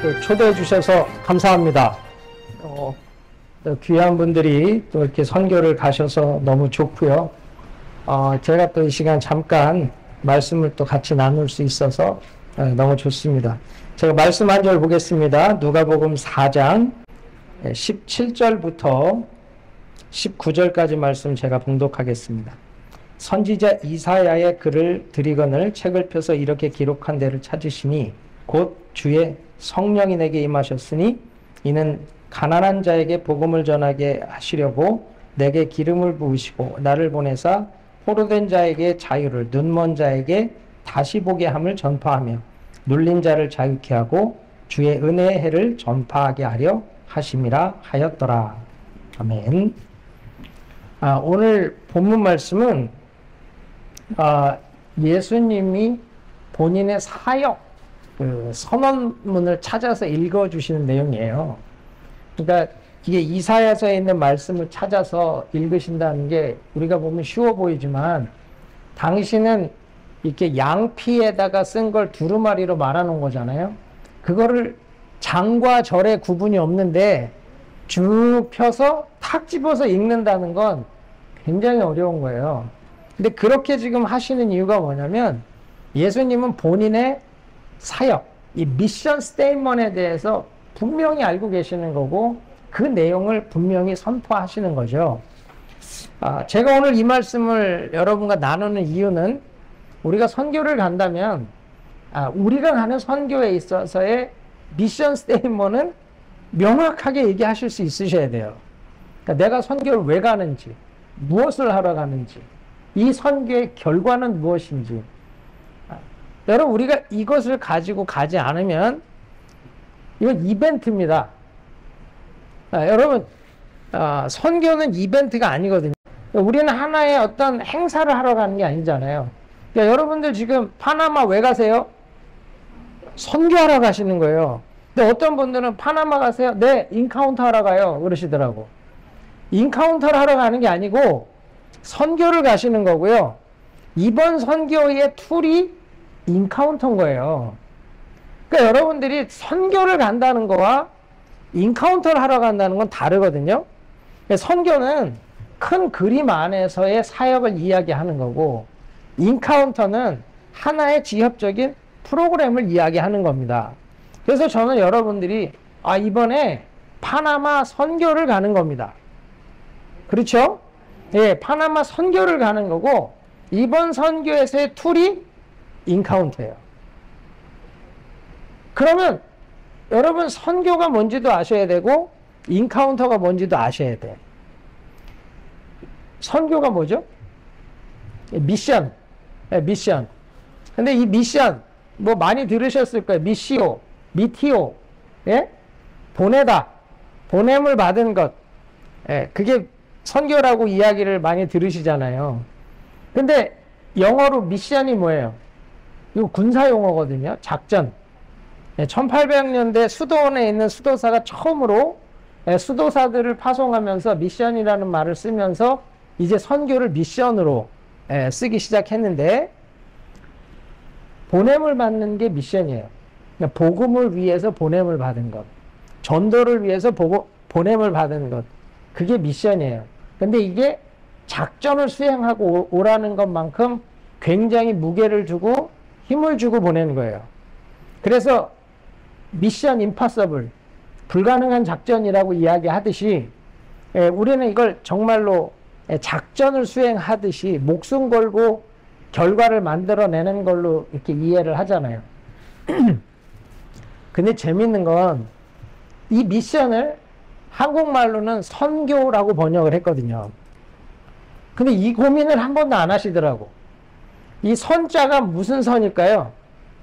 또 초대해 주셔서 감사합니다. 또 귀한 분들이 또 이렇게 선교를 가셔서 너무 좋고요. 제가 또 이 시간 잠깐 말씀을 또 같이 나눌 수 있어서 너무 좋습니다. 제가 말씀 한 절 보겠습니다. 누가복음 4장 17절부터 19절까지 말씀 제가 봉독하겠습니다. 선지자 이사야의 글을 드리거늘 책을 펴서 이렇게 기록한 데를 찾으시니 곧 주의 성령이 내게 임하셨으니 이는 가난한 자에게 복음을 전하게 하시려고 내게 기름을 부으시고 나를 보내사 포로된 자에게 자유를, 눈먼 자에게 다시 보게 함을 전파하며 눌린 자를 자유케 하고 주의 은혜의 해를 전파하게 하려 하심이라 하였더라. 아멘. 오늘 본문 말씀은 예수님이 본인의 사역 선언문을 찾아서 읽어주시는 내용이에요. 그러니까 이게 이사야서에 있는 말씀을 찾아서 읽으신다는 게 우리가 보면 쉬워 보이지만 당신은 이렇게 양피에다가 쓴 걸 두루마리로 말하는 거잖아요. 그거를 장과 절의 구분이 없는데 쭉 펴서 탁 집어서 읽는다는 건 굉장히 어려운 거예요. 근데 그렇게 지금 하시는 이유가 뭐냐면 예수님은 본인의 사역, 이 미션 스테이트먼트에 대해서 분명히 알고 계시는 거고 그 내용을 분명히 선포하시는 거죠. 제가 오늘 이 말씀을 여러분과 나누는 이유는 우리가 선교를 간다면 우리가 가는 선교에 있어서의 미션 스테이트먼트는 명확하게 얘기하실 수 있으셔야 돼요. 그러니까 내가 선교를 왜 가는지, 무엇을 하러 가는지, 이 선교의 결과는 무엇인지. 여러분, 우리가 이것을 가지고 가지 않으면 이건 이벤트입니다. 여러분, 선교는 이벤트가 아니거든요. 우리는 하나의 어떤 행사를 하러 가는 게 아니잖아요. 그러니까 여러분들 지금 파나마 왜 가세요? 선교하러 가시는 거예요. 근데 어떤 분들은 파나마 가세요? 네, 인카운터 하러 가요. 그러시더라고. 인카운터를 하러 가는 게 아니고 선교를 가시는 거고요. 이번 선교의 툴이 인카운터인 거예요. 그러니까 여러분들이 선교를 간다는 거와 인카운터를 하러 간다는 건 다르거든요. 선교는 큰 그림 안에서의 사역을 이야기하는 거고 인카운터는 하나의 지엽적인 프로그램을 이야기하는 겁니다. 그래서 저는 여러분들이 이번에 파나마 선교를 가는 겁니다. 그렇죠? 예, 파나마 선교를 가는 거고 이번 선교에서의 툴이 인카운터예요. 그러면 여러분 선교가 뭔지도 아셔야 되고 인카운터가 뭔지도 아셔야 돼. 선교가 뭐죠? 미션. 미션. 근데 이 미션 뭐 많이 들으셨을 거예요. 미시오, 미티오. 예? 보내다. 보냄을 받은 것. 예, 그게 선교라고 이야기를 많이 들으시잖아요. 근데 영어로 미션이 뭐예요? 이거 군사 용어거든요. 작전. 1800년대 수도원에 있는 수도사가 처음으로 수도사들을 파송하면서 미션이라는 말을 쓰면서 이제 선교를 미션으로 쓰기 시작했는데 보냄을 받는 게 미션이에요. 그러니까 복음을 위해서 보냄을 받은 것. 전도를 위해서 보냄을 받은 것. 그게 미션이에요. 근데 이게 작전을 수행하고 오라는 것만큼 굉장히 무게를 주고 힘을 주고 보내는 거예요. 그래서 미션 임파서블, 불가능한 작전이라고 이야기하듯이 우리는 이걸 정말로 작전을 수행하듯이 목숨 걸고 결과를 만들어내는 걸로 이렇게 이해를 하잖아요. 근데 재밌는 건 이 미션을 한국말로는 선교라고 번역을 했거든요. 근데 이 고민을 한 번도 안 하시더라고. 이 선자가 무슨 선일까요?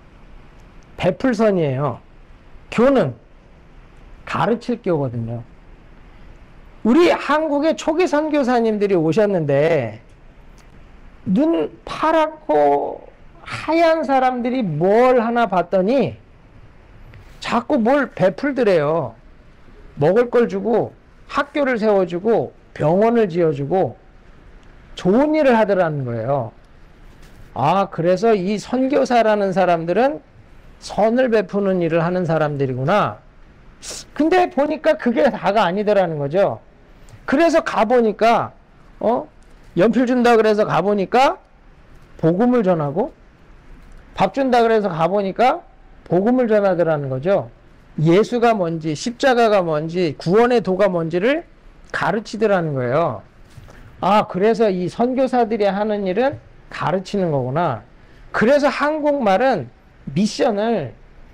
베풀선이에요. 교는 가르칠 교거든요. 우리 한국의 초기 선교사님들이 오셨는데 눈 파랗고 하얀 사람들이 뭘 하나 봤더니 자꾸 뭘 베풀더래요. 먹을 걸 주고 학교를 세워주고 병원을 지어주고 좋은 일을 하더라는 거예요. 그래서 이 선교사라는 사람들은 선을 베푸는 일을 하는 사람들이구나. 근데 보니까 그게 다가 아니더라는 거죠. 그래서 가보니까 연필 준다 그래서 가보니까 복음을 전하고, 밥 준다 그래서 가보니까 복음을 전하더라는 거죠. 예수가 뭔지, 십자가가 뭔지, 구원의 도가 뭔지를 가르치더라는 거예요. 아, 그래서 이 선교사들이 하는 일은 가르치는 거구나. 그래서 한국말은 미션을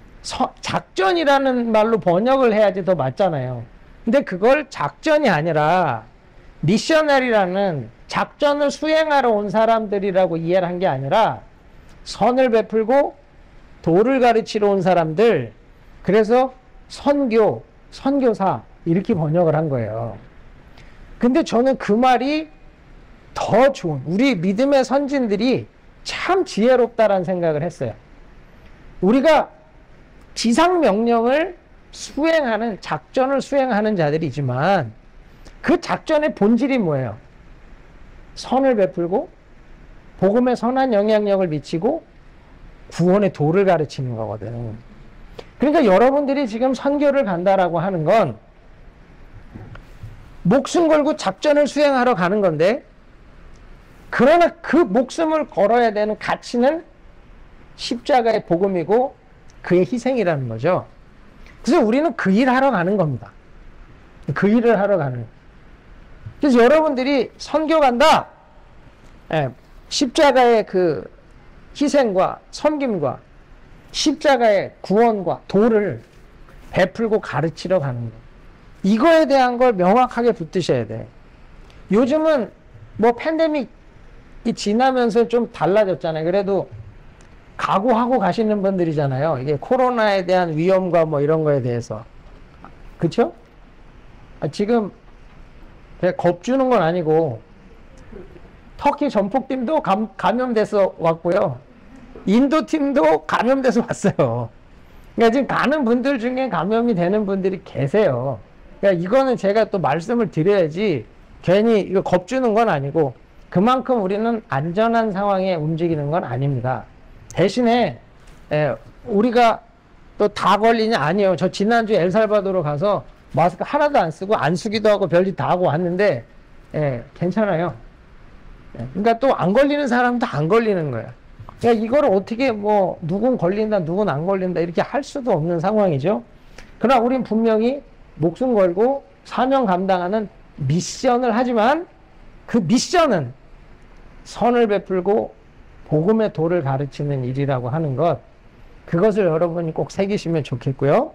작전이라는 말로 번역을 해야지 더 맞잖아요. 근데 그걸 작전이 아니라 미셔널이라는 작전을 수행하러 온 사람들이라고 이해를 한 게 아니라 선을 베풀고 도를 가르치러 온 사람들, 그래서 선교사 이렇게 번역을 한 거예요. 근데 저는 그 말이 더 좋은, 우리 믿음의 선진들이 참 지혜롭다라는 생각을 했어요. 우리가 지상명령을 수행하는, 작전을 수행하는 자들이지만 그 작전의 본질이 뭐예요? 선을 베풀고 복음에 선한 영향력을 미치고 구원의 도를 가르치는 거거든. 그러니까 여러분들이 지금 선교를 간다라고 하는 건 목숨 걸고 작전을 수행하러 가는 건데, 그러나 그 목숨을 걸어야 되는 가치는 십자가의 복음이고 그의 희생이라는 거죠. 그래서 우리는 그 일 하러 가는 겁니다. 그 일을 하러 가는 거예요. 그래서 여러분들이 선교 간다, 십자가의 그 희생과 섬김과 십자가의 구원과 도를 베풀고 가르치러 가는 거예요. 이거에 대한 걸 명확하게 붙드셔야 돼. 요즘은 뭐 팬데믹이 지나면서 좀 달라졌잖아요. 그래도 각오하고 가시는 분들이잖아요. 이게 코로나에 대한 위험과 뭐 이런 거에 대해서. 그쵸? 지금 겁주는 건 아니고, 터키 전폭팀도 감염돼서 왔고요. 인도 팀도 감염돼서 왔어요. 그러니까 지금 가는 분들 중에 감염이 되는 분들이 계세요. 그러니까 이거는 제가 또 말씀을 드려야지, 괜히 이거 겁주는 건 아니고, 그만큼 우리는 안전한 상황에 움직이는 건 아닙니다. 대신에 우리가 또 다 걸리냐? 아니에요. 저 지난주에 엘살바도르 가서 마스크 하나도 안 쓰고 안쓰기도 하고 별짓 다 하고 왔는데 괜찮아요. 그러니까 또 안 걸리는 사람도 안 걸리는 거예요. 그러니까 이걸 어떻게 뭐 누군 걸린다 누군 안 걸린다 이렇게 할 수도 없는 상황이죠. 그러나 우린 분명히 목숨 걸고 사명 감당하는 미션을 하지만, 그 미션은 선을 베풀고 복음의 도를 가르치는 일이라고 하는 것, 그것을 여러분이 꼭 새기시면 좋겠고요.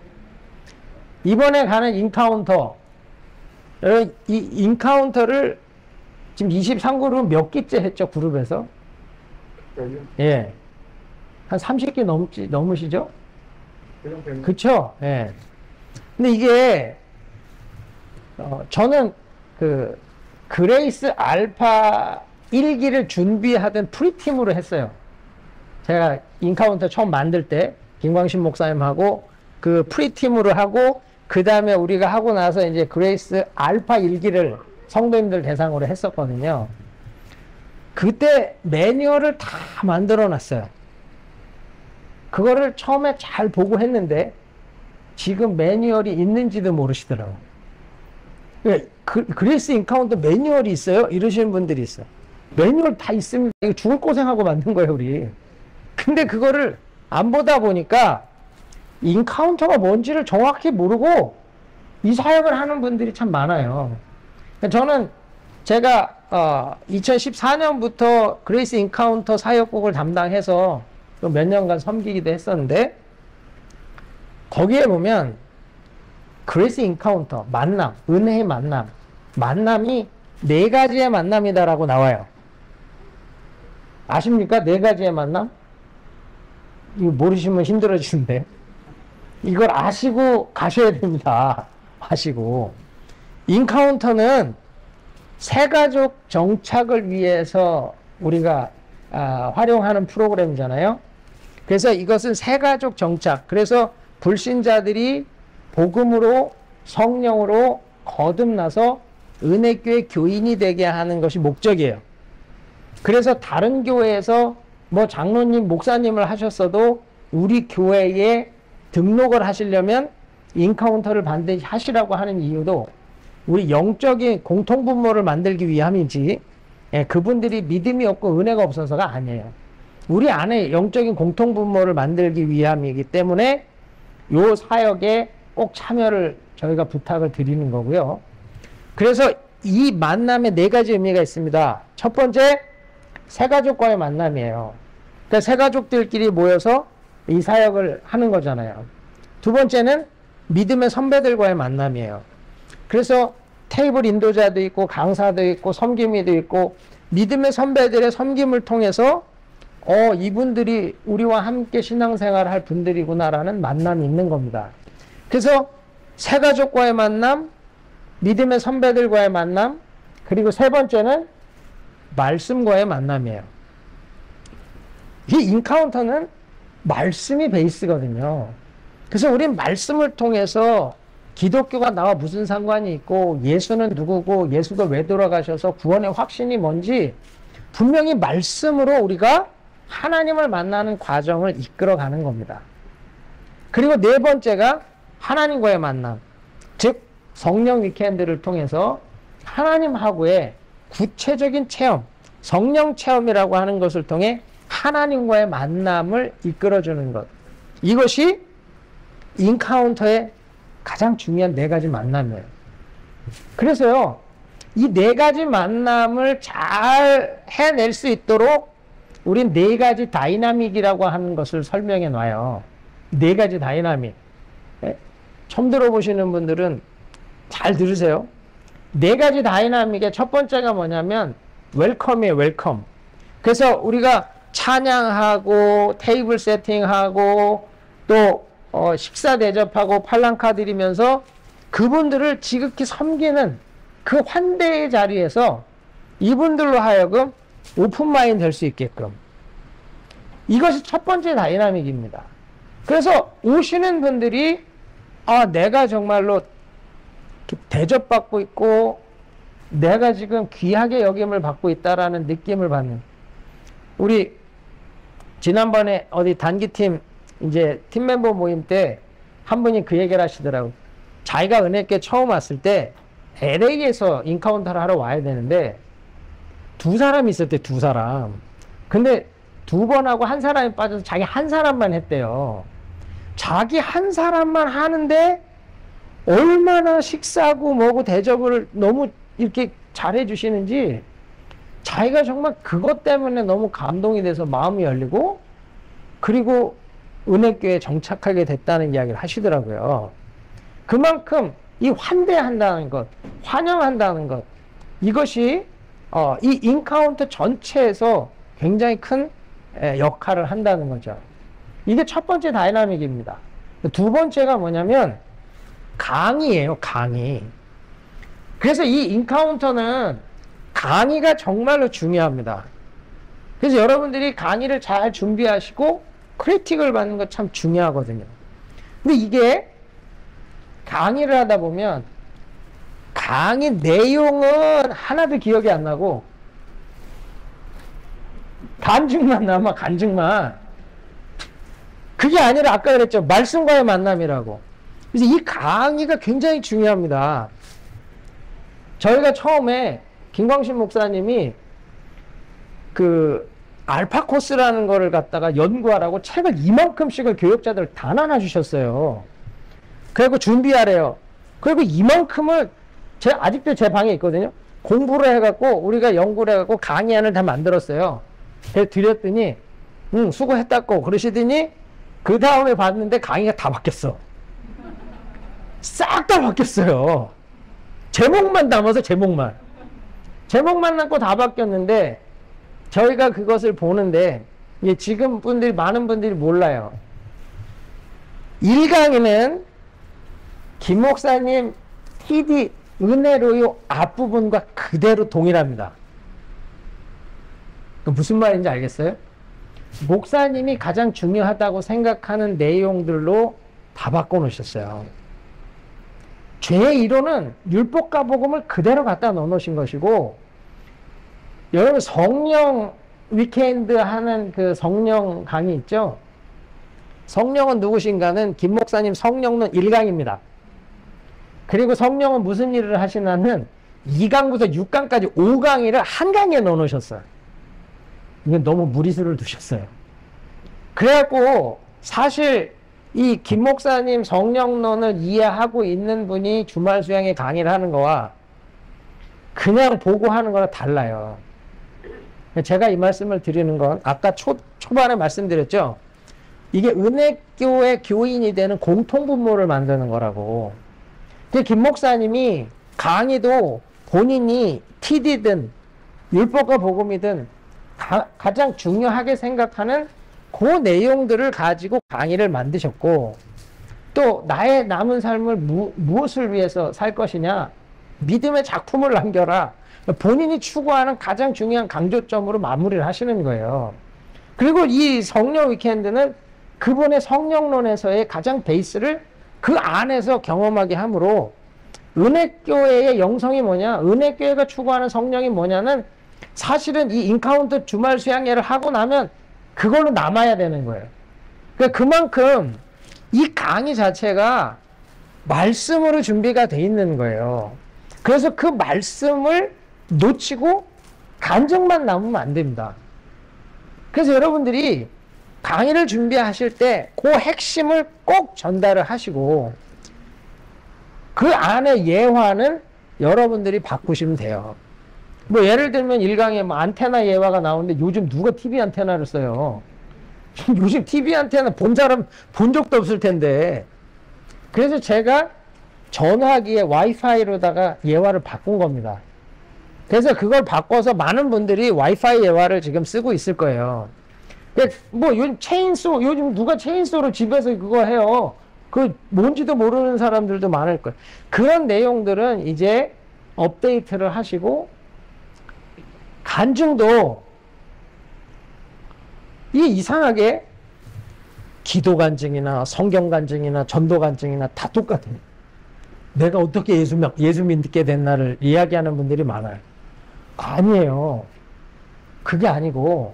이번에 가는 인카운터, 이 인카운터를 지금 23그룹 몇 기째 했죠, 그룹에서? 예. 한 30기 넘으시죠? 그쵸? 예. 근데 이게, 저는 그레이스 알파 1기를 준비하던 프리팀으로 했어요. 제가 인카운터 처음 만들 때 김광신 목사님하고 그 프리팀으로 하고, 그 다음에 우리가 하고 나서 이제 그레이스 알파 1기를 성도님들 대상으로 했었거든요. 그때 매뉴얼을 다 만들어 놨어요. 그거를 처음에 잘 보고 했는데 지금 매뉴얼이 있는지도 모르시더라고요. 그레이스 인카운터 매뉴얼이 있어요? 이러시는 분들이 있어요. 매뉴얼 다 있습니다. 이거 죽을 고생하고 만든 거예요, 우리. 근데 그거를 안 보다 보니까 인카운터가 뭔지를 정확히 모르고 이 사역을 하는 분들이 참 많아요. 저는 제가 2014년부터 그레이스 인카운터 사역국을 담당해서 몇 년간 섬기기도 했었는데, 거기에 보면 그레이스 인카운터, 만남, 은혜의 만남, 만남이 4가지의 만남이다라고 나와요. 아십니까? 4가지의 만남? 이거 모르시면 힘들어지는데. 이걸 아시고 가셔야 됩니다. 아시고. 인카운터는 새가족 정착을 위해서 우리가 활용하는 프로그램이잖아요. 그래서 이것은 새가족 정착. 그래서 불신자들이 복음으로 성령으로 거듭나서 은혜교회 교인이 되게 하는 것이 목적이에요. 그래서 다른 교회에서 뭐 장로님, 목사님을 하셨어도 우리 교회에 등록을 하시려면 인카운터를 반드시 하시라고 하는 이유도 우리 영적인 공통분모를 만들기 위함이지, 예, 그분들이 믿음이 없고 은혜가 없어서가 아니에요. 우리 안에 영적인 공통분모를 만들기 위함이기 때문에 요 사역에 꼭 참여를 저희가 부탁을 드리는 거고요. 그래서 이 만남에 4가지 의미가 있습니다. 첫 번째, 새가족과의 만남이에요. 그러니까 새가족들끼리 모여서 이 사역을 하는 거잖아요. 두 번째는 믿음의 선배들과의 만남이에요. 그래서 테이블 인도자도 있고 강사도 있고 섬김이도 있고 믿음의 선배들의 섬김을 통해서 이분들이 우리와 함께 신앙생활을 할 분들이구나라는 만남이 있는 겁니다. 그래서 새가족과의 만남, 믿음의 선배들과의 만남, 그리고 세 번째는 말씀과의 만남이에요. 이 인카운터는 말씀이 베이스거든요. 그래서 우린 말씀을 통해서 기독교가 나와 무슨 상관이 있고 예수는 누구고 예수가 왜 돌아가셔서 구원의 확신이 뭔지 분명히 말씀으로 우리가 하나님을 만나는 과정을 이끌어가는 겁니다. 그리고 네 번째가 하나님과의 만남, 즉 성령 위켄드를 통해서 하나님하고의 구체적인 체험, 성령 체험이라고 하는 것을 통해 하나님과의 만남을 이끌어주는 것. 이것이 인카운터의 가장 중요한 4가지 만남이에요. 그래서요, 이 4가지 만남을 잘 해낼 수 있도록 우린 4가지 다이나믹이라고 하는 것을 설명해 놔요. 4가지 다이나믹. 처음 들어보시는 분들은 잘 들으세요. 4가지 다이나믹의 첫 번째가 뭐냐면 웰컴이에요. 웰컴. 그래서 우리가 찬양하고 테이블 세팅하고 또 식사 대접하고 팔랑카 드리면서 그분들을 지극히 섬기는 그 환대의 자리에서 이분들로 하여금 오픈마인드 될 수 있게끔, 이것이 첫 번째 다이나믹입니다. 그래서 오시는 분들이 내가 정말로 대접받고 있고 내가 지금 귀하게 여김을 받고 있다라는 느낌을 받는. 우리 지난번에 어디 단기팀 이제 팀 멤버 모임 때 한 분이 그 얘기를 하시더라고요. 자기가 은혜께 처음 왔을 때 LA에서 인카운터를 하러 와야 되는데 2사람이 있었대. 2사람. 근데 2번 하고 1사람이 빠져서 자기 1사람만 했대요. 자기 1사람만 하는데 얼마나 식사하고 뭐고 대접을 너무 이렇게 잘해 주시는지 자기가 정말 그것 때문에 너무 감동이 돼서 마음이 열리고 그리고 은혜교회에 정착하게 됐다는 이야기를 하시더라고요. 그만큼 이 환대한다는 것, 환영한다는 것, 이것이 이 인카운터 전체에서 굉장히 큰 역할을 한다는 거죠. 이게 첫 번째 다이나믹입니다. 두 번째가 뭐냐면 강의예요. 강의. 그래서 이 인카운터는 강의가 정말로 중요합니다. 그래서 여러분들이 강의를 잘 준비하시고 크리틱을 받는 거 참 중요하거든요. 근데 이게 강의를 하다 보면 강의 내용은 하나도 기억이 안 나고 간증만 남아. 간증만. 그게 아니라 아까 그랬죠. 말씀과의 만남이라고. 그래서 이 강의가 굉장히 중요합니다. 저희가 처음에 김광신 목사님이 그 알파 코스라는 거를 갖다가 연구하라고 책을 이만큼씩을 교역자들 다 나눠주셨어요. 그리고 준비하래요. 그리고 이만큼을 아직도 제 방에 있거든요. 공부를 해갖고 우리가 연구를 해갖고 강의안을 다 만들었어요. 그래서 드렸더니 수고했다고 그러시더니 그 다음에 봤는데 강의가 다 바뀌었어. 싹 다 바뀌었어요. 제목만 담아서 제목만 남고 다 바뀌었는데 저희가 그것을 보는데 지금 많은 분들이 몰라요. 1강의는 김 목사님 TD 은혜로요 앞부분과 그대로 동일합니다. 무슨 말인지 알겠어요? 목사님이 가장 중요하다고 생각하는 내용들로 다 바꿔놓으셨어요. 죄의 이론은 율법과 복음을 그대로 갖다 넣어놓으신 것이고, 여러분 성령 위켄드 하는 그 성령 강의 있죠? 성령은 누구신가는 김 목사님 성령론 1강입니다. 그리고 성령은 무슨 일을 하시나는 2강부터 6강까지 5강의를 한 강에 넣어놓으셨어요. 이건 너무 무리수를 두셨어요. 그래갖고 사실 이 김 목사님 성령론을 이해하고 있는 분이 주말 수양회 강의를 하는 거와 그냥 보고 하는 거랑 달라요. 제가 이 말씀을 드리는 건 아까 초반에 말씀드렸죠. 이게 은혜교회 교인이 되는 공통분모를 만드는 거라고. 김 목사님이 강의도 본인이 TD든 율법과 복음이든 가장 중요하게 생각하는 그 내용들을 가지고 강의를 만드셨고, 또 나의 남은 삶을 무엇을 위해서 살 것이냐, 믿음의 작품을 남겨라, 본인이 추구하는 가장 중요한 강조점으로 마무리를 하시는 거예요. 그리고 이 성령 위켄드는 그분의 성령론에서의 가장 베이스를 그 안에서 경험하게 하므로, 은혜교회의 영성이 뭐냐, 은혜교회가 추구하는 성령이 뭐냐는 사실은 이 인카운트 주말 수양회를 하고 나면 그걸로 남아야 되는 거예요. 그러니까 그만큼 이 강의 자체가 말씀으로 준비가 돼 있는 거예요. 그래서 그 말씀을 놓치고 간증만 남으면 안 됩니다. 그래서 여러분들이 강의를 준비하실 때 그 핵심을 꼭 전달을 하시고, 그 안에 예화는 여러분들이 바꾸시면 돼요. 뭐 예를 들면 1강에 뭐 안테나 예화가 나오는데 요즘 누가 TV 안테나를 써요? 요즘 TV 안테나 본 사람 본 적도 없을 텐데. 그래서 제가 전화기에 와이파이로다가 예화를 바꾼 겁니다. 그래서 그걸 바꿔서 많은 분들이 와이파이 예화를 지금 쓰고 있을 거예요. 뭐 요즘 체인소, 요즘 누가 체인소로 집에서 그거 해요. 그 뭔지도 모르는 사람들도 많을 거예요. 그런 내용들은 이제 업데이트를 하시고, 간증도 이게 이상하게 기도 간증이나 성경 간증이나 전도 간증이나 다 똑같아요. 내가 어떻게 예수 믿게 됐나를 이야기하는 분들이 많아요. 아니에요. 그게 아니고,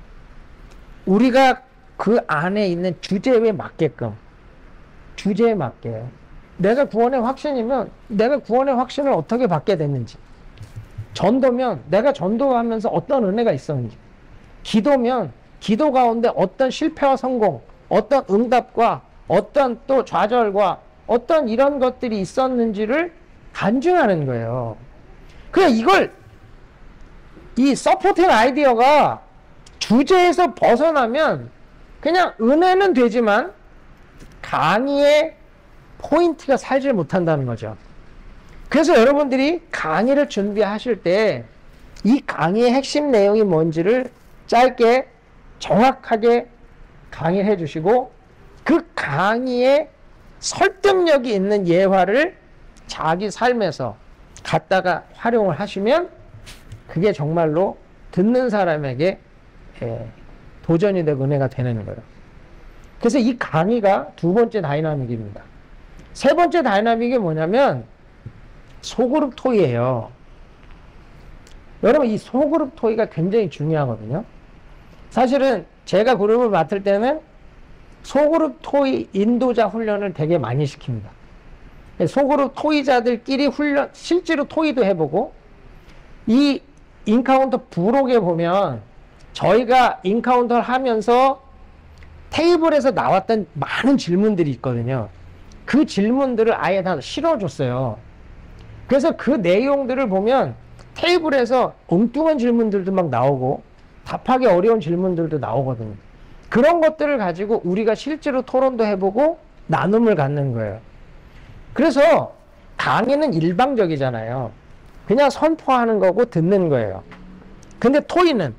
우리가 그 안에 있는 주제에 맞게끔, 주제에 맞게, 내가 구원의 확신이면 내가 구원의 확신을 어떻게 받게 됐는지, 전도면 내가 전도하면서 어떤 은혜가 있었는지, 기도면 기도 가운데 어떤 실패와 성공, 어떤 응답과 어떤 또 좌절과 어떤 이런 것들이 있었는지를 간증하는 거예요. 그냥 이걸, 이 서포팅 아이디어가 주제에서 벗어나면 그냥 은혜는 되지만 강의의 포인트가 살질 못한다는 거죠. 그래서 여러분들이 강의를 준비하실 때 이 강의의 핵심 내용이 뭔지를 짧게 정확하게 강의를 해주시고, 그 강의에 설득력이 있는 예화를 자기 삶에서 갖다가 활용을 하시면 그게 정말로 듣는 사람에게 도전이 되고 은혜가 되는 거예요. 그래서 이 강의가 두 번째 다이나믹입니다. 세 번째 다이나믹이 뭐냐면 소그룹 토의예요. 여러분, 이 소그룹 토의가 굉장히 중요하거든요. 사실은 제가 그룹을 맡을 때는 소그룹 토의 인도자 훈련을 되게 많이 시킵니다. 소그룹 토의자들끼리 훈련, 실제로 토의도 해보고, 이 인카운터 부록에 보면 저희가 인카운터를 하면서 테이블에서 나왔던 많은 질문들이 있거든요. 그 질문들을 아예 다 실어줬어요. 그래서 그 내용들을 보면 테이블에서 엉뚱한 질문들도 막 나오고 답하기 어려운 질문들도 나오거든요. 그런 것들을 가지고 우리가 실제로 토론도 해보고 나눔을 갖는 거예요. 그래서 강의는 일방적이잖아요. 그냥 선포하는 거고 듣는 거예요. 근데 토의는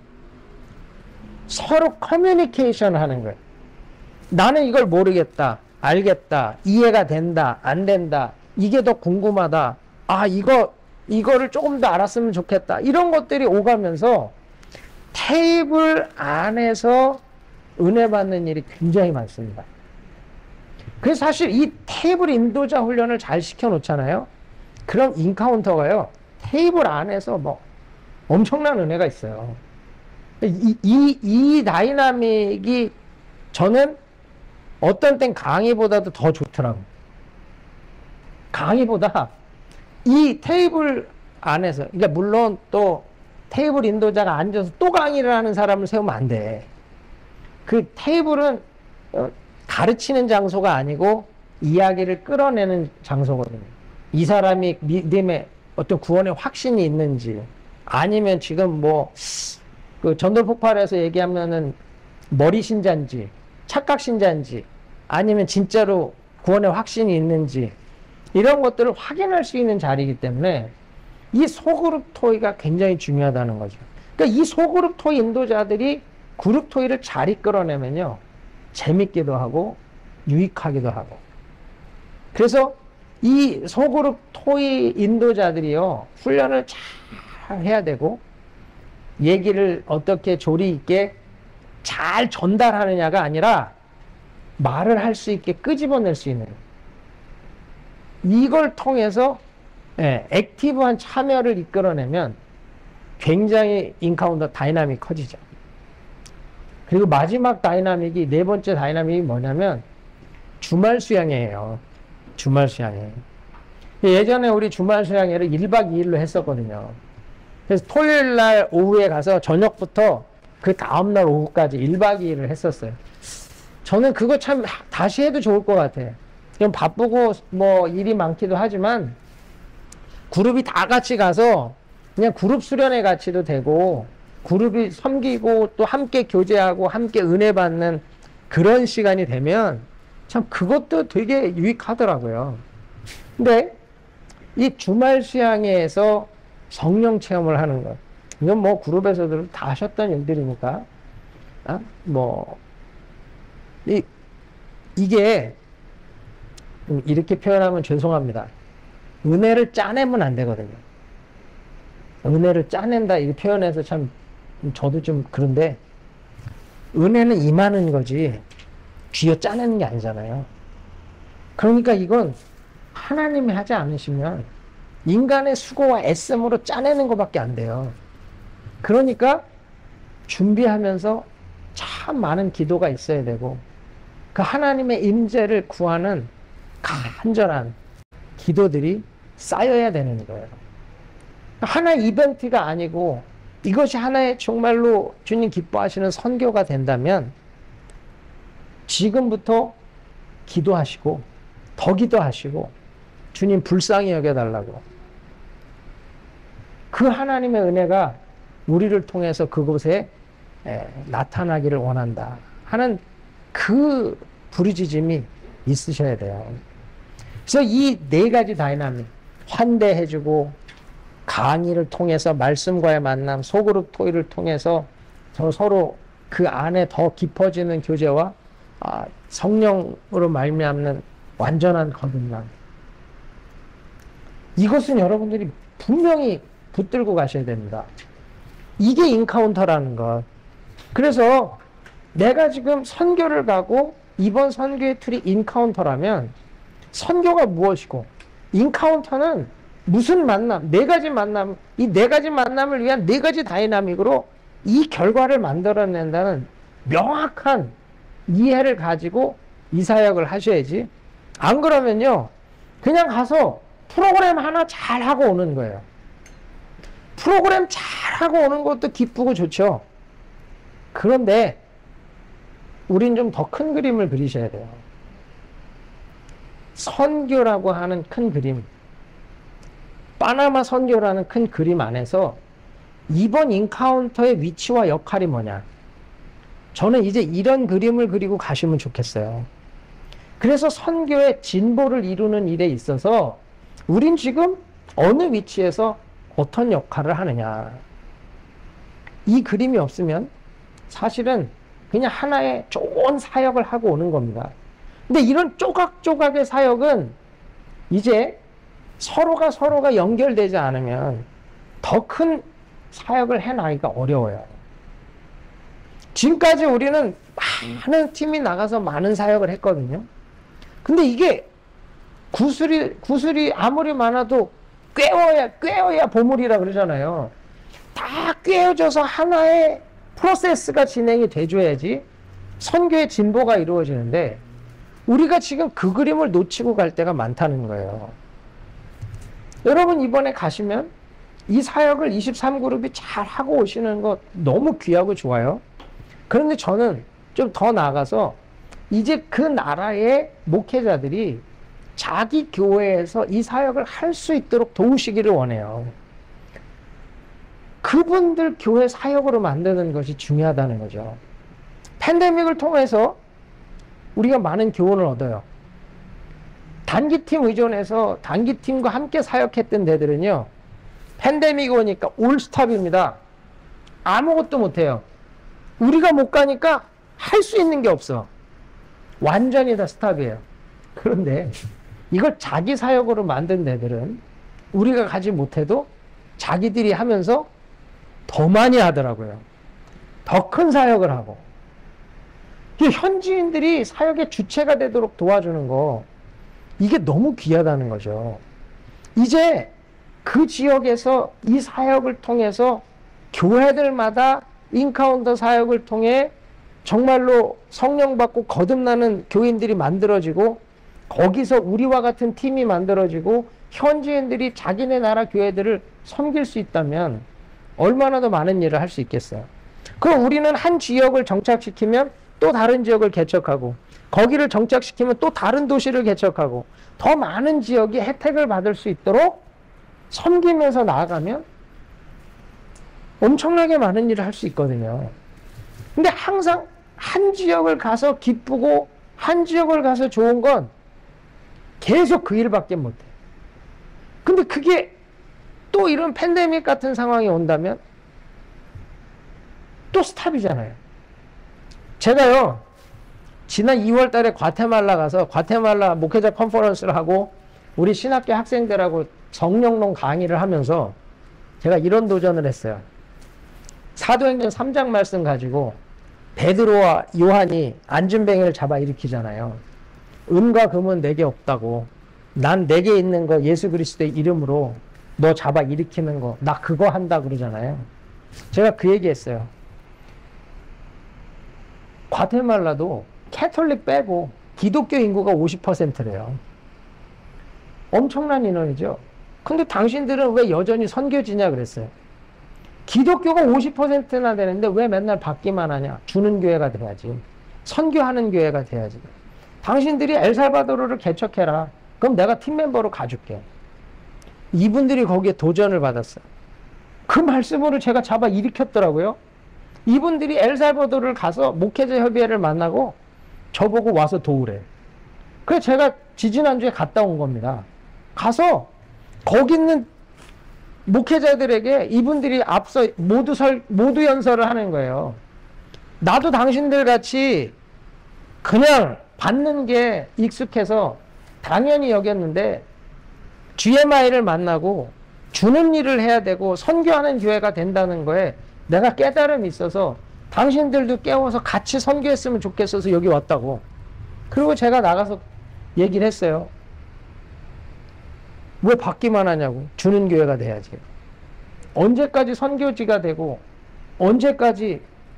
서로 커뮤니케이션 하는 거예요. 나는 이걸 모르겠다, 알겠다, 이해가 된다, 안 된다, 이게 더 궁금하다, 아, 이거를 조금 더 알았으면 좋겠다, 이런 것들이 오가면서 테이블 안에서 은혜 받는 일이 굉장히 많습니다. 그래서 사실 이 테이블 인도자 훈련을 잘 시켜놓잖아요. 그럼 인카운터가요, 테이블 안에서 뭐 엄청난 은혜가 있어요. 이 다이나믹이 저는 어떤 땐 강의보다도 더 좋더라고. 강의보다 이 테이블 안에서, 그러니까 물론 또 테이블 인도자가 앉아서 또 강의를 하는 사람을 세우면 안 돼. 그 테이블은 가르치는 장소가 아니고 이야기를 끌어내는 장소거든요. 이 사람이 믿음의 어떤 구원의 확신이 있는지, 아니면 지금 뭐 그 전도 폭발에서 얘기하면은 머리 신자인지 착각 신자인지, 아니면 진짜로 구원의 확신이 있는지, 이런 것들을 확인할 수 있는 자리이기 때문에 이 소그룹 토의가 굉장히 중요하다는 거죠. 그러니까 이 소그룹 토의 인도자들이 그룹 토의를 잘 이끌어내면요, 재밌기도 하고 유익하기도 하고. 그래서 이 소그룹 토의 인도자들이요, 훈련을 잘 해야 되고, 얘기를 어떻게 조리 있게 잘 전달하느냐가 아니라 말을 할 수 있게 끄집어낼 수 있는, 이걸 통해서 액티브한 참여를 이끌어내면 굉장히 인카운터 다이나믹이 커지죠. 그리고 마지막 다이나믹이, 네 번째 다이나믹이 뭐냐면 주말 수양회예요. 주말 수양회. 예전에 우리 주말 수양회를 1박 2일로 했었거든요. 그래서 토요일 날 오후에 가서 저녁부터 그 다음날 오후까지 1박 2일을 했었어요. 저는 그거 참 다시 해도 좋을 것 같아요. 좀 바쁘고 뭐 일이 많기도 하지만 그룹이 다 같이 가서 그냥 그룹 수련회 같이도 되고, 그룹이 섬기고 또 함께 교제하고 함께 은혜 받는 그런 시간이 되면 참 그것도 되게 유익하더라고요. 근데 이 주말 수양회에서 성령 체험을 하는 것, 이건 뭐 그룹에서도 다 하셨던 일들이니까, 이게 이렇게 표현하면 죄송합니다. 은혜를 짜내면 안 되거든요. 은혜를 짜낸다 이렇게 표현해서 참 저도 좀 그런데, 은혜는 임하는 거지 쥐어 짜내는 게 아니잖아요. 그러니까 이건 하나님이 하지 않으시면 인간의 수고와 애씀으로 짜내는 것밖에 안 돼요. 그러니까 준비하면서 참 많은 기도가 있어야 되고, 그 하나님의 임재를 구하는 간절한 기도들이 쌓여야 되는 거예요. 하나의 이벤트가 아니고 이것이 하나의 정말로 주님 기뻐하시는 선교가 된다면 지금부터 기도하시고 더 기도하시고 주님 불쌍히 여겨달라고, 그 하나님의 은혜가 우리를 통해서 그곳에 나타나기를 원한다 하는 그 부르짖음이 있으셔야 돼요. 그래서 이 네 가지 다이나믹, 환대해주고 강의를 통해서 말씀과의 만남, 소그룹 토의를 통해서 서로 그 안에 더 깊어지는 교제와 성령으로 말미암는 완전한 거듭남, 이것은 여러분들이 분명히 붙들고 가셔야 됩니다. 이게 인카운터라는 것. 그래서 내가 지금 선교를 가고 이번 선교의 툴이 인카운터라면 선교가 무엇이고 인카운터는 무슨 만남, 네 가지 만남, 이 네 가지 만남을 위한 네 가지 다이나믹으로 이 결과를 만들어낸다는 명확한 이해를 가지고 이 사역을 하셔야지, 안 그러면요 그냥 가서 프로그램 하나 잘 하고 오는 거예요. 프로그램 잘 하고 오는 것도 기쁘고 좋죠. 그런데 우린 좀 더 큰 그림을 그리셔야 돼요. 선교라고 하는 큰 그림, 파나마 선교라는 큰 그림 안에서 이번 인카운터의 위치와 역할이 뭐냐, 저는 이제 이런 그림을 그리고 가시면 좋겠어요. 그래서 선교의 진보를 이루는 일에 있어서 우린 지금 어느 위치에서 어떤 역할을 하느냐, 이 그림이 없으면 사실은 그냥 하나의 좋은 사역을 하고 오는 겁니다. 근데 이런 조각조각의 사역은 이제 서로가 연결되지 않으면 더 큰 사역을 해나가기가 어려워요. 지금까지 우리는 많은 팀이 나가서 많은 사역을 했거든요. 근데 이게 구슬이 아무리 많아도 꿰어야 보물이라 그러잖아요. 다 꿰어져서 하나의 프로세스가 진행이 돼줘야지 선교의 진보가 이루어지는데, 우리가 지금 그 그림을 놓치고 갈 때가 많다는 거예요. 여러분 이번에 가시면 이 사역을 23그룹이 잘 하고 오시는 거 너무 귀하고 좋아요. 그런데 저는 좀 더 나아가서 이제 그 나라의 목회자들이 자기 교회에서 이 사역을 할 수 있도록 도우시기를 원해요. 그분들 교회 사역으로 만드는 것이 중요하다는 거죠. 팬데믹을 통해서 우리가 많은 교훈을 얻어요. 단기팀 의존해서 단기팀과 함께 사역했던 데들은요, 팬데믹이 오니까 올스탑입니다. 아무것도 못해요. 우리가 못 가니까 할 수 있는 게 없어. 완전히 다 스탑이에요. 그런데 이걸 자기 사역으로 만든 데들은 우리가 가지 못해도 자기들이 하면서 더 많이 하더라고요. 더 큰 사역을 하고. 현지인들이 사역의 주체가 되도록 도와주는 거, 이게 너무 귀하다는 거죠. 이제 그 지역에서 이 사역을 통해서 교회들마다 인카운터 사역을 통해 정말로 성령 받고 거듭나는 교인들이 만들어지고, 거기서 우리와 같은 팀이 만들어지고 현지인들이 자기네 나라 교회들을 섬길 수 있다면 얼마나 더 많은 일을 할 수 있겠어요. 그럼 우리는 한 지역을 정착시키면 또 다른 지역을 개척하고, 거기를 정착시키면 또 다른 도시를 개척하고, 더 많은 지역이 혜택을 받을 수 있도록 섬기면서 나아가면 엄청나게 많은 일을 할 수 있거든요. 근데 항상 한 지역을 가서 기쁘고 한 지역을 가서 좋은 건 계속 그 일밖에 못해. 근데 그게 또 이런 팬데믹 같은 상황이 온다면 또 스탑이잖아요. 제가요, 지난 2월 달에 과테말라 가서 과테말라 목회자 컨퍼런스를 하고 우리 신학교 학생들하고 성령론 강의를 하면서 제가 이런 도전을 했어요. 사도행전 3장 말씀 가지고 베드로와 요한이 안진뱅이를 잡아 일으키잖아요. 은과 금은 내게 없다고, 난 내게 있는 거 예수 그리스도의 이름으로 너 잡아 일으키는 거, 나 그거 한다 그러잖아요. 제가 그 얘기했어요. 과테말라도 캐톨릭 빼고 기독교 인구가 50%래요. 엄청난 인원이죠. 근데 당신들은 왜 여전히 선교지냐 그랬어요. 기독교가 50%나 되는데 왜 맨날 받기만 하냐. 주는 교회가 돼야지. 선교하는 교회가 돼야지. 당신들이 엘살바도르를 개척해라. 그럼 내가 팀멤버로 가줄게. 이분들이 거기에 도전을 받았어요. 그 말씀으로 제가 잡아 일으켰더라고요. 이분들이 엘살바도르를 가서 목회자 협의회를 만나고 저보고 와서 도우래. 그래서 제가 지지난주에 갔다 온 겁니다. 가서 거기 있는 목회자들에게 이분들이 앞서 모두 연설을 하는 거예요. 나도 당신들 같이 그냥 받는 게 익숙해서 당연히 여겼는데 GMI를 만나고 주는 일을 해야 되고 선교하는 교회가 된다는 거에 내가 깨달음이 있어서 당신들도 깨워서 같이 선교했으면 좋겠어서 여기 왔다고. 그리고 제가 나가서 얘기를 했어요. 왜 받기만 하냐고. 주는 교회가 돼야지. 언제까지 선교지가 되고 언제까지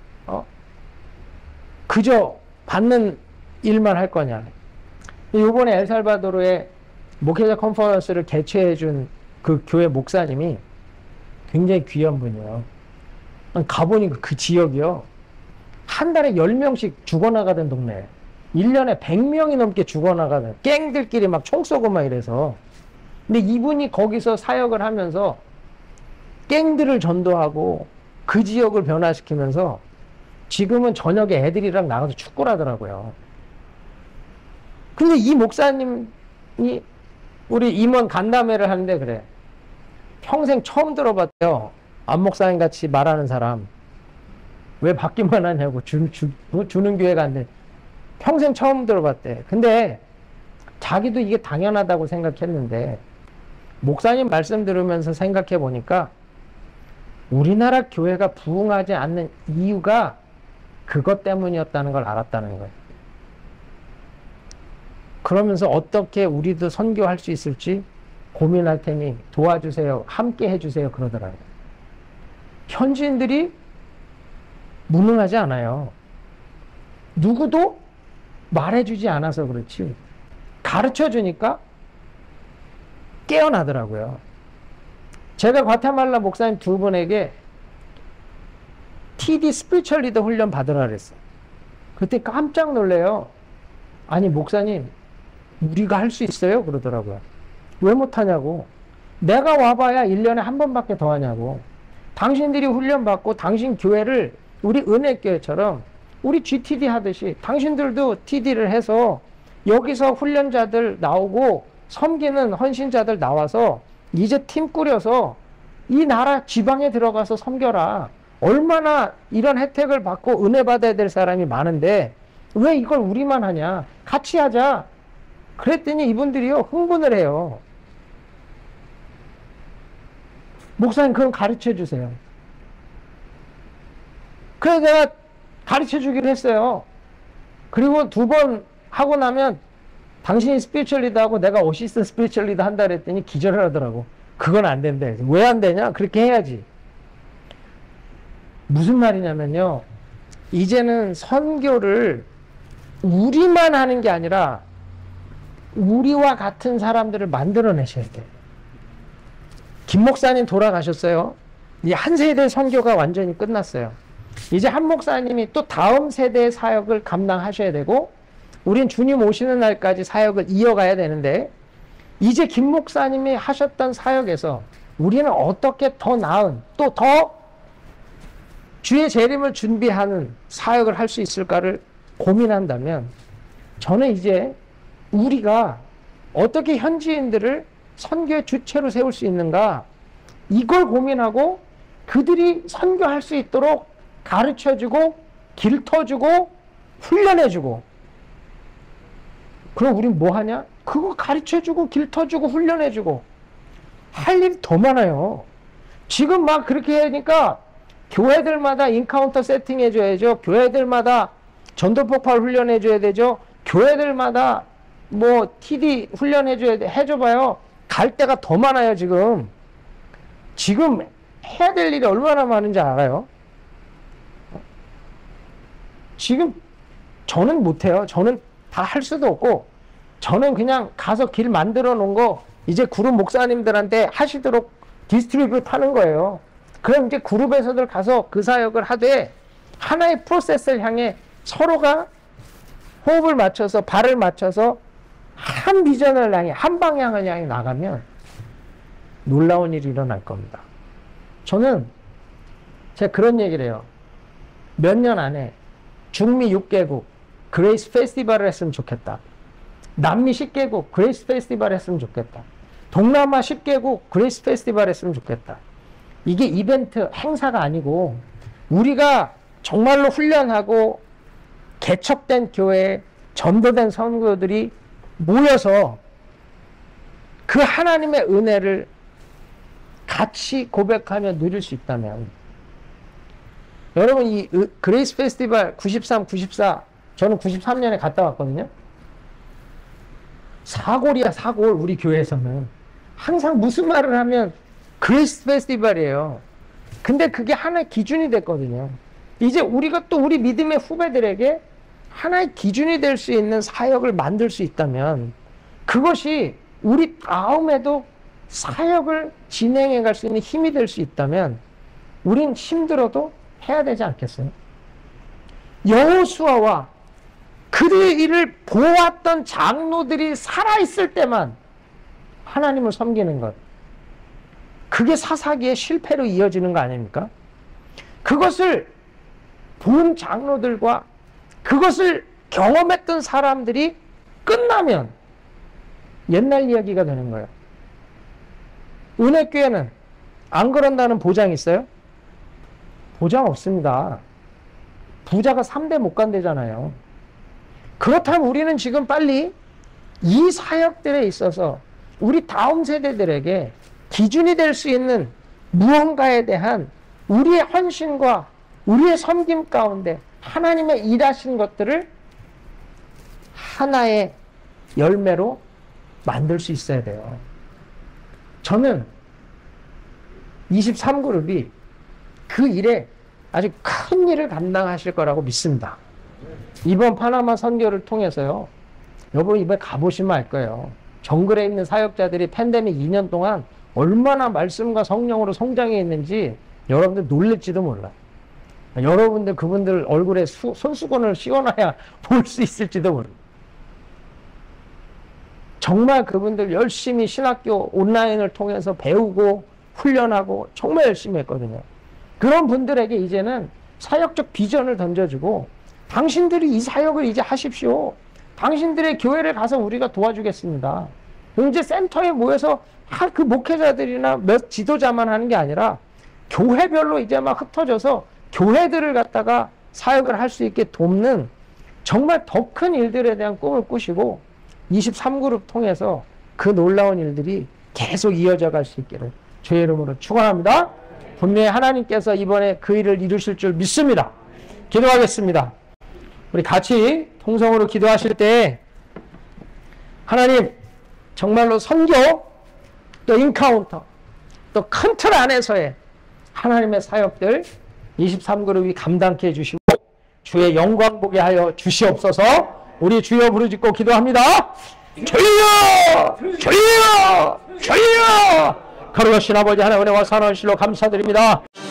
그저 받는 일만 할 거냐. 이번에 엘살바도르에 목회자 컨퍼런스를 개최해 준 그 교회 목사님이 굉장히 귀한 분이에요. 가보니까 그 지역이요, 한 달에 10명씩 죽어나가던 동네. 1년에 100명이 넘게 죽어나가던, 갱들끼리 막 총 쏘고 막 이래서. 근데 이분이 거기서 사역을 하면서 갱들을 전도하고 그 지역을 변화시키면서 지금은 저녁에 애들이랑 나가서 축구를 하더라고요. 근데 이 목사님이 우리 임원 간담회를 하는데 그래. 평생 처음 들어봤대요. 안 목사님 같이 말하는 사람. 왜 받기만 하냐고. 주는 교회가 안 돼. 평생 처음 들어봤대. 근데 자기도 이게 당연하다고 생각했는데 목사님 말씀 들으면서 생각해 보니까 우리나라 교회가 부흥하지 않는 이유가 그것 때문이었다는 걸 알았다는 거예요. 그러면서 어떻게 우리도 선교할 수 있을지 고민할 테니 도와주세요. 함께 해주세요. 그러더라고요. 현지인들이 무능하지 않아요. 누구도 말해주지 않아서 그렇지 가르쳐주니까 깨어나더라고요. 제가 과테말라 목사님 두 분에게 TD 스피리추얼 리더 훈련 받으라 그랬어요. 그때 깜짝 놀래요. 아니 목사님 우리가 할 수 있어요? 그러더라고요. 왜 못하냐고. 내가 와봐야 1년에 한 번밖에 더 하냐고. 당신들이 훈련받고 당신 교회를 우리 은혜교회처럼 우리 GTD 하듯이 당신들도 TD를 해서 여기서 훈련자들 나오고 섬기는 헌신자들 나와서 이제 팀 꾸려서 이 나라 지방에 들어가서 섬겨라. 얼마나 이런 혜택을 받고 은혜 받아야 될 사람이 많은데 왜 이걸 우리만 하냐. 같이 하자. 그랬더니 이분들이요 흥분을 해요. 목사님 그럼 가르쳐 주세요. 그래서 내가 가르쳐 주기로 했어요. 그리고 2번 하고 나면 당신이 스피리추얼 리더하고 내가 어시스턴트 스피리추얼 리더 한다 그랬더니 기절을 하더라고. 그건 안 된대. 왜 안 되냐? 그렇게 해야지. 무슨 말이냐면요. 이제는 선교를 우리만 하는 게 아니라 우리와 같은 사람들을 만들어내셔야 돼요. 김 목사님 돌아가셨어요. 이 한 세대 선교가 완전히 끝났어요. 이제 한 목사님이 또 다음 세대의 사역을 감당하셔야 되고 우린 주님 오시는 날까지 사역을 이어가야 되는데 이제 김 목사님이 하셨던 사역에서 우리는 어떻게 더 나은 또 더 주의 재림을 준비하는 사역을 할 수 있을까를 고민한다면 저는 이제 우리가 어떻게 현지인들을 선교의 주체로 세울 수 있는가 이걸 고민하고 그들이 선교할 수 있도록 가르쳐주고 길터주고 훈련해주고 그럼 우린 뭐 하냐? 그거 가르쳐주고 길터주고 훈련해주고 할 일이 더 많아요. 지금 막 그렇게 하니까 교회들마다 인카운터 세팅해줘야죠. 교회들마다 전도폭발 훈련해줘야 되죠. 교회들마다 뭐 TD 훈련해줘야 돼. 해줘봐요. 갈 데가 더 많아요. 지금 해야 될 일이 얼마나 많은지 알아요? 지금 저는 못해요. 저는 다 할 수도 없고 저는 그냥 가서 길 만들어 놓은 거 이제 그룹 목사님들한테 하시도록 디스트리뷰트 하는 거예요. 그럼 이제 그룹에서들 가서 그 사역을 하되 하나의 프로세스를 향해 서로가 호흡을 맞춰서 발을 맞춰서 한 비전을 향해 한 방향을 향해 나가면 놀라운 일이 일어날 겁니다. 저는 제가 그런 얘기를 해요. 몇 년 안에 중미 6개국 그레이스 페스티벌을 했으면 좋겠다. 남미 10개국 그레이스 페스티벌 했으면 좋겠다. 동남아 10개국 그레이스 페스티벌 했으면 좋겠다. 이게 이벤트 행사가 아니고 우리가 정말로 훈련하고 개척된 교회에 전도된 선교들이 모여서 그 하나님의 은혜를 같이 고백하며 누릴 수 있다면 여러분 이 그레이스 페스티벌 93, 94 저는 93년에 갔다 왔거든요. 사골이야 사골. 우리 교회에서는 항상 무슨 말을 하면 그레이스 페스티벌이에요. 근데 그게 하나의 기준이 됐거든요. 이제 우리가 또 우리 믿음의 후배들에게 하나의 기준이 될 수 있는 사역을 만들 수 있다면 그것이 우리 다음에도 사역을 진행해 갈 수 있는 힘이 될 수 있다면 우린 힘들어도 해야 되지 않겠어요? 여호수아와 그들의 일을 보았던 장로들이 살아있을 때만 하나님을 섬기는 것, 그게 사사기의 실패로 이어지는 거 아닙니까? 그것을 본 장로들과 그것을 경험했던 사람들이 끝나면 옛날 이야기가 되는 거예요. 은혜교회는 안 그런다는 보장이 있어요? 보장 없습니다. 부자가 3대 못 간대잖아요. 그렇다면 우리는 지금 빨리 이 사역들에 있어서 우리 다음 세대들에게 기준이 될 수 있는 무언가에 대한 우리의 헌신과 우리의 섬김 가운데 하나님의 일하신 것들을 하나의 열매로 만들 수 있어야 돼요. 저는 23그룹이 그 일에 아주 큰 일을 감당하실 거라고 믿습니다. 이번 파나마 선교를 통해서요. 여러분 이번에 가보시면 알 거예요. 정글에 있는 사역자들이 팬데믹 2년 동안 얼마나 말씀과 성령으로 성장해 있는지 여러분들 놀랄지도 몰라. 여러분들 그분들 얼굴에 손수건을 씌워놔야 볼 수 있을지도 몰라. 정말 그분들 열심히 신학교 온라인을 통해서 배우고 훈련하고 정말 열심히 했거든요. 그런 분들에게 이제는 사역적 비전을 던져주고 당신들이 이 사역을 이제 하십시오. 당신들의 교회를 가서 우리가 도와주겠습니다. 이제 센터에 모여서 그 목회자들이나 몇 지도자만 하는 게 아니라 교회별로 이제 막 흩어져서 교회들을 갖다가 사역을 할 수 있게 돕는 정말 더 큰 일들에 대한 꿈을 꾸시고 23그룹 통해서 그 놀라운 일들이 계속 이어져 갈 수 있기를 주의 이름으로 축원합니다. 분명히 하나님께서 이번에 그 일을 이루실 줄 믿습니다. 기도하겠습니다. 우리 같이 통성으로 기도하실 때 하나님 정말로 선교 또 인카운터 또 큰 틀 안에서의 하나님의 사역들 23그룹이 감당케 해주시고 주의 영광 보게 하여 주시옵소서. 우리 주여 부르짖고 기도합니다. 주여! 주여! 주여! 거룩하신 아버지 하나님의 와사하는 실로 감사드립니다.